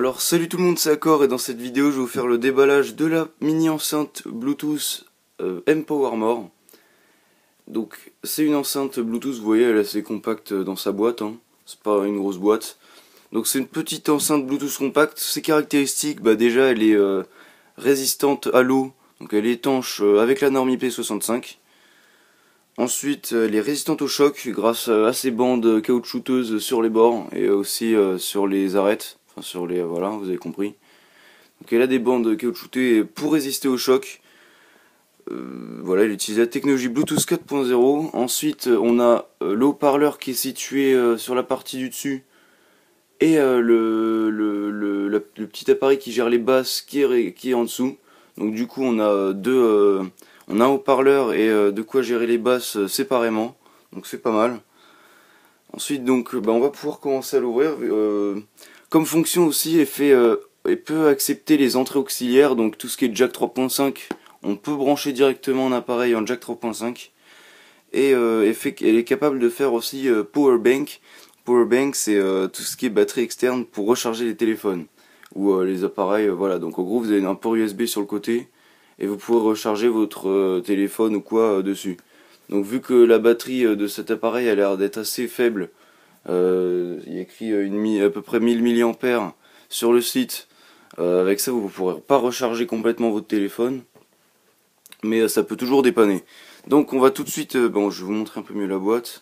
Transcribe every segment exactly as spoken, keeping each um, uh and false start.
Alors salut tout le monde, c'est Accor et dans cette vidéo je vais vous faire le déballage de la mini enceinte Bluetooth euh, M-Power. Donc c'est une enceinte Bluetooth, vous voyez elle est assez compacte dans sa boîte, hein. C'est pas une grosse boîte. Donc c'est une petite enceinte Bluetooth compacte. Ses caractéristiques, bah déjà elle est euh, résistante à l'eau, donc elle est étanche euh, avec la norme I P soixante-cinq. Ensuite elle est résistante au choc grâce à ses bandes caoutchouteuses sur les bords et aussi euh, sur les arêtes, enfin sur les, voilà, vous avez compris. Donc elle a des bandes caoutchoutées pour résister au choc. Euh, voilà, elle utilise la technologie Bluetooth quatre point zéro. Ensuite on a euh, le haut-parleur qui est situé euh, sur la partie du dessus. Et euh, le, le, le, le, le petit appareil qui gère les basses qui est, qui est en dessous. Donc du coup on a deux, euh, on a un haut-parleur et euh, de quoi gérer les basses euh, séparément. Donc c'est pas mal. Ensuite donc bah, on va pouvoir commencer à l'ouvrir. Euh, comme fonction aussi, elle, fait, euh, elle peut accepter les entrées auxiliaires. Donc tout ce qui est jack trois point cinq, on peut brancher directement un appareil en jack trois point cinq. Et euh, elle, fait, elle est capable de faire aussi euh, power bank. Power bank, c'est euh, tout ce qui est batterie externe pour recharger les téléphones ou euh, les appareils. Euh, voilà, donc en gros, vous avez un port U S B sur le côté et vous pouvez recharger votre euh, téléphone ou quoi euh, dessus. Donc, vu que la batterie euh, de cet appareil a l'air d'être assez faible, euh, il y a écrit euh, une, à peu près mille milliampères sur le site. Euh, avec ça, vous ne pourrez pas recharger complètement votre téléphone, mais euh, ça peut toujours dépanner. Donc, on va tout de suite. Euh, bon, je vais vous montrer un peu mieux la boîte.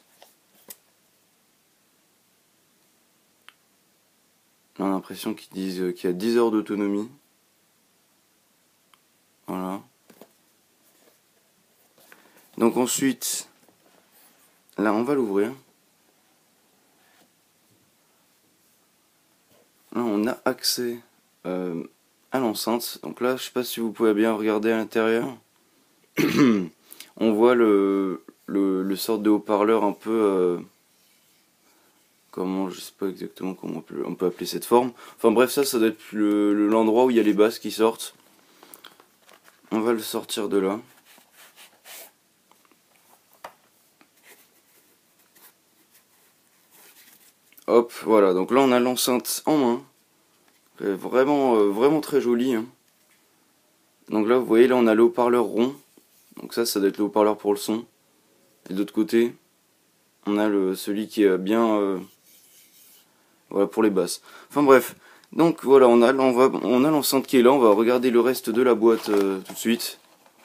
On a l'impression qu'ils disent qu'il y a dix heures d'autonomie. Voilà. Donc ensuite, là on va l'ouvrir. Là on a accès euh, à l'enceinte. Donc là je sais pas si vous pouvez bien regarder à l'intérieur. On voit le, le, le sort de haut-parleur un peu... Euh, comment, je sais pas exactement comment on peut, on peut appeler cette forme. Enfin bref, ça, ça doit être le, l'endroit où il y a les basses qui sortent. On va le sortir de là. Hop, voilà, donc là on a l'enceinte en main. Vraiment, euh, vraiment très joli, hein. Donc là vous voyez, là on a le haut-parleur rond. Donc ça, ça doit être le haut-parleur pour le son. Et de l'autre côté, on a le, celui qui est bien... Euh, voilà, pour les basses. Enfin bref, donc voilà, on a, on va, on a l'enceinte qui est là. On va regarder le reste de la boîte euh, tout de suite.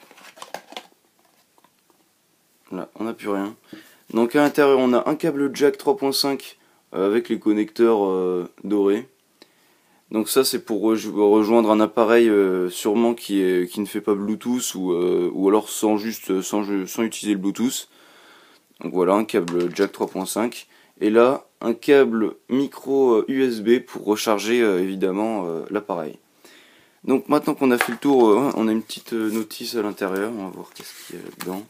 Là, on n'a plus rien. Donc à l'intérieur, on a un câble jack trois point cinq euh, avec les connecteurs euh, dorés. Donc ça, c'est pour rejoindre un appareil euh, sûrement qui, est, qui ne fait pas Bluetooth ou, euh, ou alors sans, juste, sans, sans utiliser le Bluetooth. Donc voilà, un câble jack trois point cinq. Et là, un câble micro U S B pour recharger euh, évidemment euh, l'appareil. Donc maintenant qu'on a fait le tour, euh, on a une petite euh, notice à l'intérieur. On va voir qu'est-ce qu'il y a là-dedans.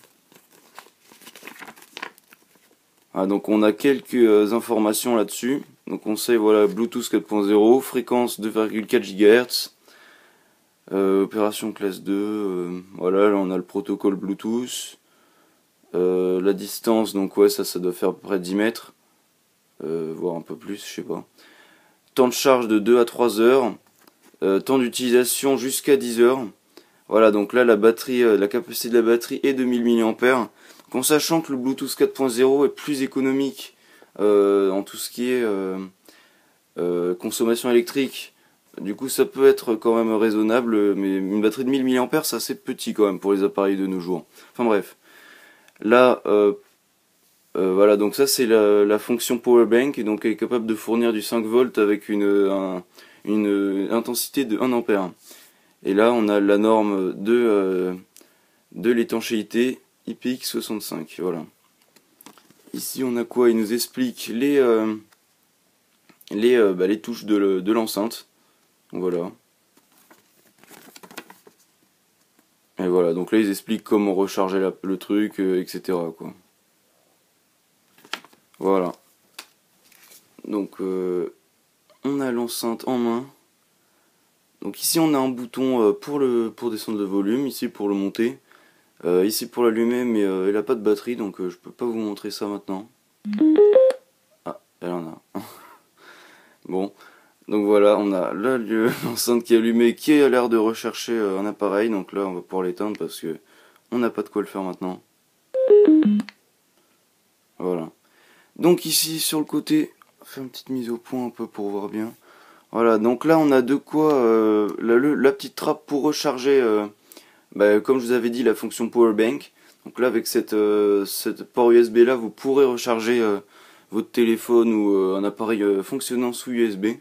Ah, donc on a quelques euh, informations là-dessus. Donc on sait, voilà, Bluetooth quatre point zéro, fréquence deux virgule quatre gigahertz, euh, opération classe deux, euh, voilà, là on a le protocole Bluetooth, euh, la distance, donc ouais, ça, ça doit faire à peu près dix mètres, euh, voire un peu plus, je sais pas. Temps de charge de deux à trois heures, euh, temps d'utilisation jusqu'à dix heures. Voilà, donc là la batterie, euh, la capacité de la batterie est de mille milliampères. En sachant que le Bluetooth quatre point zéro est plus économique euh, en tout ce qui est euh, euh, consommation électrique, du coup ça peut être quand même raisonnable, mais une batterie de mille milliampères c'est assez petit quand même pour les appareils de nos jours. Enfin bref, là euh, euh, voilà, donc ça c'est la, la fonction power bank, et donc elle est capable de fournir du cinq volts avec une, un, une intensité de un ampère. Et là on a la norme de, euh, de l'étanchéité I P X soixante-cinq, voilà. Ici on a quoi? Il nous explique les, euh, les, euh, bah, les touches de, de l'enceinte. Voilà. Et voilà, donc là ils expliquent comment recharger la, le truc, euh, et cetera quoi. Voilà. Donc euh, on a l'enceinte en main. Donc ici on a un bouton euh, pour, le, pour descendre le volume, ici pour le monter. Euh, ici pour l'allumer, mais euh, elle n'a pas de batterie, donc euh, je peux pas vous montrer ça maintenant. Ah, elle en a. Bon, Donc voilà, on a là l'enceinte qui est allumée, qui a l'air de rechercher euh, un appareil. Donc là, on va pouvoir l'éteindre parce que on n'a pas de quoi le faire maintenant. Voilà. Donc ici, sur le côté, on va faire une petite mise au point un peu pour voir bien. Voilà, donc là, on a de quoi, euh, la, le- la petite trappe pour recharger, euh, bah, comme je vous avais dit, la fonction Power Bank. Donc là, avec cette, euh, cette port U S B là, vous pourrez recharger euh, votre téléphone ou euh, un appareil euh, fonctionnant sous U S B.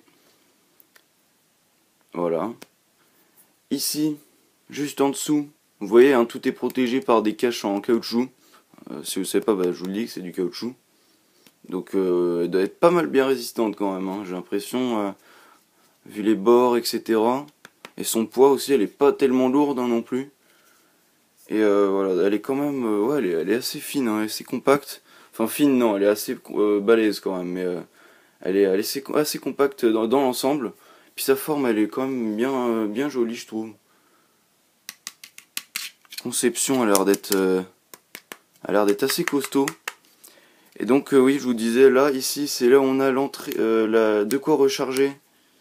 Voilà. Ici, juste en dessous, vous voyez, hein, tout est protégé par des caches en caoutchouc. Euh, si vous ne savez pas, bah, je vous le dis que c'est du caoutchouc. Donc euh, elle doit être pas mal bien résistante quand même, hein, j'ai l'impression, euh, vu les bords, et cetera. Et son poids aussi, elle est pas tellement lourde hein, non plus. Et euh, voilà, elle est quand même, euh, ouais, elle est, elle est assez fine, hein, assez compacte. Enfin fine non, elle est assez euh, balèze quand même, mais euh, elle est, elle est assez, assez compacte dans, dans l'ensemble. Puis sa forme, elle est quand même bien, euh, bien jolie, je trouve. Conception a l'air d'être, euh, a l'air d'être assez costaud. Et donc euh, oui, je vous disais là, ici, c'est là où on a l'entrée, euh, la, de quoi recharger.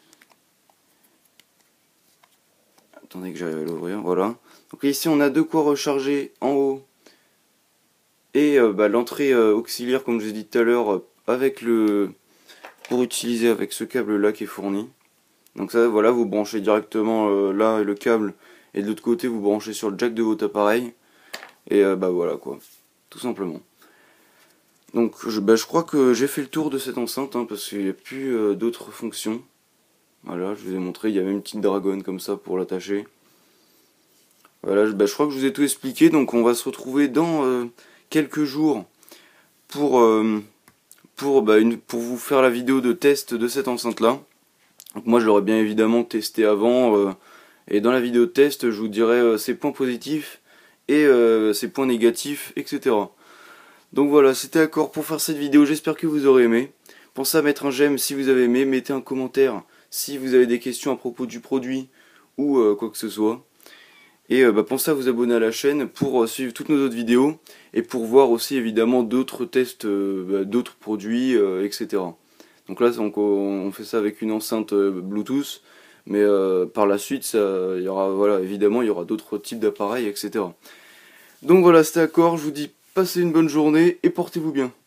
Attendez que j'arrive à l'ouvrir, voilà. Donc ici on a de quoi recharger en haut. Et euh, bah, l'entrée euh, auxiliaire, comme je vous ai dit tout à l'heure, euh, avec le pour utiliser avec ce câble là qui est fourni. Donc ça, voilà, vous branchez directement euh, là et le câble, et de l'autre côté vous branchez sur le jack de votre appareil. Et euh, bah voilà quoi, tout simplement. Donc je, bah, je crois que j'ai fait le tour de cette enceinte, hein, parce qu'il n'y a plus euh, d'autres fonctions. Voilà, je vous ai montré, il y a même une petite dragonne comme ça pour l'attacher. Voilà, je, bah, je crois que je vous ai tout expliqué, donc on va se retrouver dans euh, quelques jours pour, euh, pour, bah, une, pour vous faire la vidéo de test de cette enceinte-là. Donc moi je l'aurais bien évidemment testé avant, euh, et dans la vidéo de test je vous dirai euh, ses points positifs et euh, ses points négatifs, et cetera. Donc voilà, c'était accord pour faire cette vidéo, j'espère que vous aurez aimé. Pensez à mettre un j'aime si vous avez aimé, mettez un commentaire si vous avez des questions à propos du produit ou euh, quoi que ce soit. Et euh, bah, pensez à vous abonner à la chaîne pour euh, suivre toutes nos autres vidéos et pour voir aussi évidemment d'autres tests, euh, bah, d'autres produits, euh, et cetera. Donc là, donc, on fait ça avec une enceinte euh, Bluetooth, mais euh, par la suite, ça, il y aura, voilà, évidemment, il y aura d'autres types d'appareils, et cetera. Donc voilà, c'était accord, je vous dis passez une bonne journée et portez-vous bien.